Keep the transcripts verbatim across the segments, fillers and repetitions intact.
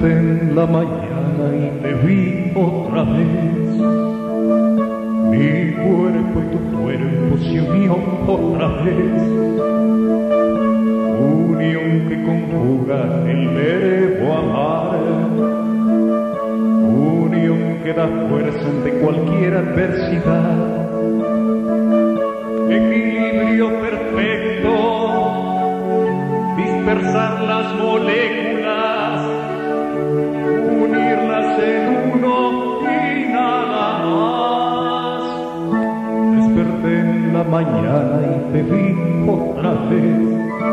en la mañana y te vi otra vez. Mi cuerpo y tu cuerpo se unió otra vez. Unión que conjuga el verbo amar. Unión que da fuerza ante cualquier adversidad. Equilibrio perfecto, dispersar las moléculas, unirlas en uno y nada más. Desperté en la mañana y te vi otra vez.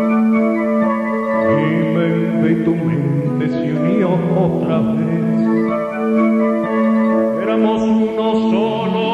Mi mente y tu mente se unió otra vez. Éramos uno solo.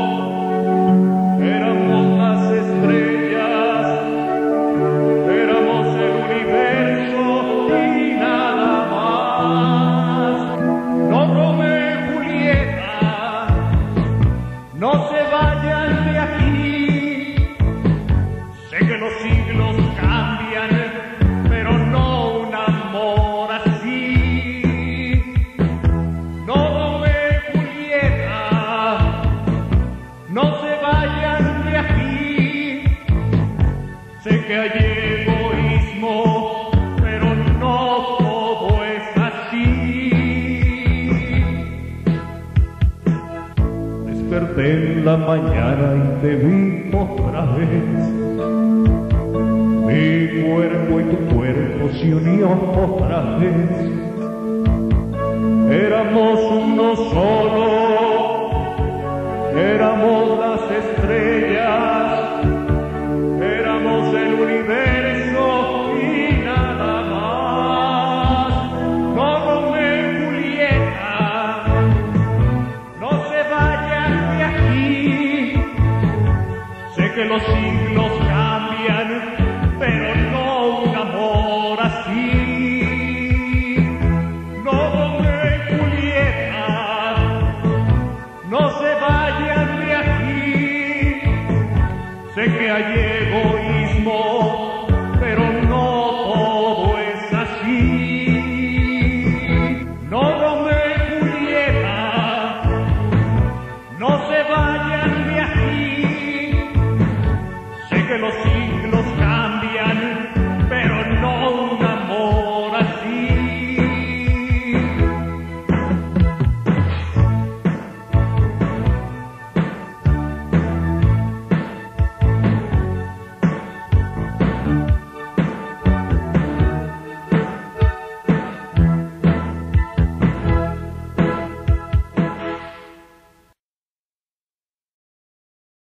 No se vayan de aquí, sé que los siglos cambian, pero no un amor así. No, Romeo y Julieta, no se vayan de aquí, sé que hay egoísmo, pero no todo es así. Desperté en la mañana y te vi otra vez. Mi cuerpo y tu cuerpo se unió otra vez. Éramos uno solo, éramos las estrellas, éramos el universo y nada más. No, Romeo y Julieta, no se vayan de aquí, sé que los siglos cambian, pero no un amor así. No, Romeo y Julieta, no se vayan de aquí, sé que hay egoísmo, pero no todo es así. No, Romeo y Julieta, no se vayan de aquí, sé que los siglos